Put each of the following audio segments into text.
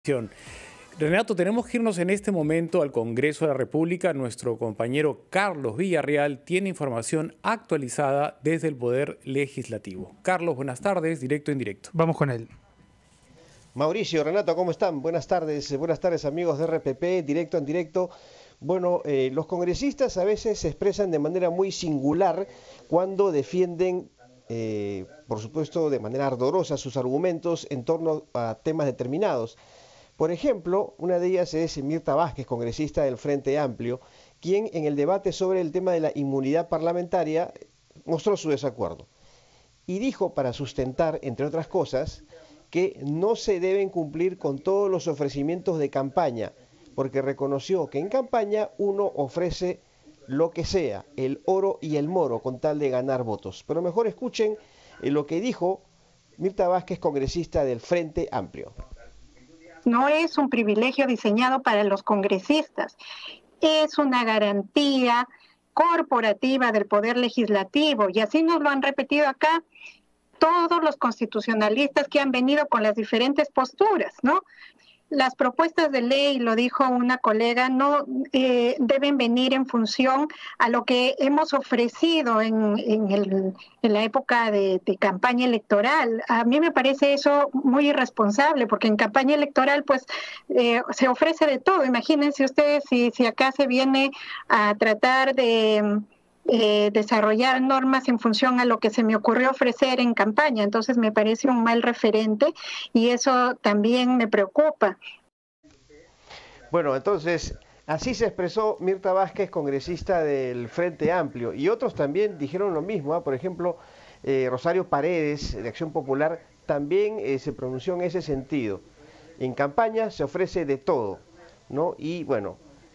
Renato, tenemos que irnos en este momento al Congreso de la República. Nuestro compañero Carlos Villarreal tiene información actualizada desde el Poder Legislativo. Carlos, buenas tardes, directo en directo. Vamos con él. Mauricio, Renato, ¿cómo están? Buenas tardes amigos de RPP, directo en directo. Bueno, los congresistas a veces se expresan de manera muy singular cuando defienden, por supuesto, de manera ardorosa sus argumentos en torno a temas determinados. Por ejemplo, una de ellas es Mirta Vázquez, congresista del Frente Amplio, quien en el debate sobre el tema de la inmunidad parlamentaria mostró su desacuerdo y dijo, para sustentar, entre otras cosas, que no se deben cumplir con todos los ofrecimientos de campaña, porque reconoció que en campaña uno ofrece lo que sea, el oro y el moro, con tal de ganar votos. Pero mejor escuchen lo que dijo Mirta Vázquez, congresista del Frente Amplio. No es un privilegio diseñado para los congresistas, es una garantía corporativa del Poder Legislativo, y así nos lo han repetido acá todos los constitucionalistas que han venido con las diferentes posturas, ¿no? Las propuestas de ley, lo dijo una colega, no deben venir en función a lo que hemos ofrecido en la época de campaña electoral. A mí me parece eso muy irresponsable, porque en campaña electoral pues se ofrece de todo. Imagínense ustedes si acá se viene a tratar de desarrollar normas en función a lo que se me ocurrió ofrecer en campaña. Entonces me parece un mal referente y eso también me preocupa. Bueno, entonces así se expresó Mirta Vázquez, congresista del Frente Amplio, y otros también dijeron lo mismo, ¿eh? Por ejemplo, Rosario Paredes, de Acción Popular, también se pronunció en ese sentido. En campaña se ofrece de todo, ¿no? Y bueno,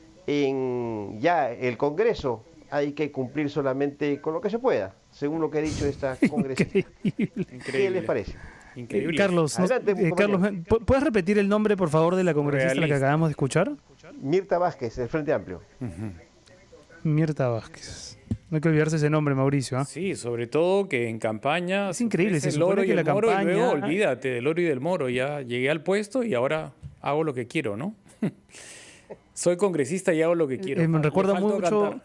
en ya el Congreso hay que cumplir solamente con lo que se pueda, según lo que ha dicho esta congresista. Increíble. ¿Qué les parece? Increíble. Carlos, Carlos, ¿puedes repetir el nombre, por favor, de la congresista a la que acabamos de escuchar? Mirta Vázquez, del Frente Amplio. Mirta Vázquez. No hay que olvidarse ese nombre, Mauricio. Sí, sobre todo que en campaña es increíble, se el oro supone y que el la moro, campaña... y luego olvídate del oro y del moro. Ya llegué al puesto y ahora hago lo que quiero, ¿no? Soy congresista y hago lo que quiero. Recuerda mucho...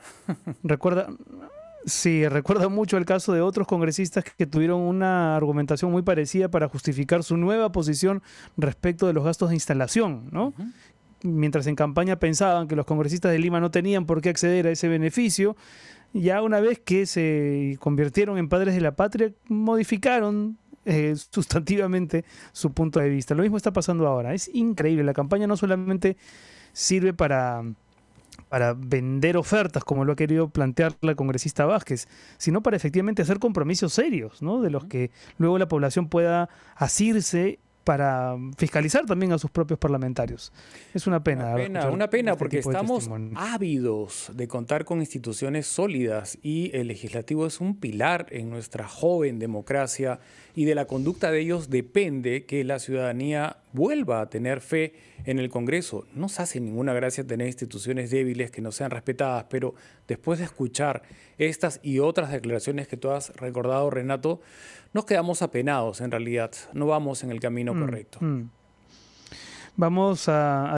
recuerda mucho el caso de otros congresistas que tuvieron una argumentación muy parecida para justificar su nueva posición respecto de los gastos de instalación, ¿no? Mientras en campaña pensaban que los congresistas de Lima no tenían por qué acceder a ese beneficio, ya una vez que se convirtieron en padres de la patria, modificaron sustantivamente su punto de vista. Lo mismo está pasando ahora. Es increíble. La campaña no solamente sirve para vender ofertas, como lo ha querido plantear la congresista Vázquez, sino para efectivamente hacer compromisos serios, ¿no? De los que luego la población pueda asirse para fiscalizar también a sus propios parlamentarios. Es una pena. Una pena porque estamos ávidos de contar con instituciones sólidas y el legislativo es un pilar en nuestra joven democracia y de la conducta de ellos depende que la ciudadanía vuelva a tener fe en el Congreso. No se hace ninguna gracia tener instituciones débiles que no sean respetadas, pero después de escuchar estas y otras declaraciones que tú has recordado, Renato, nos quedamos apenados en realidad. No vamos en el camino correcto. Vamos a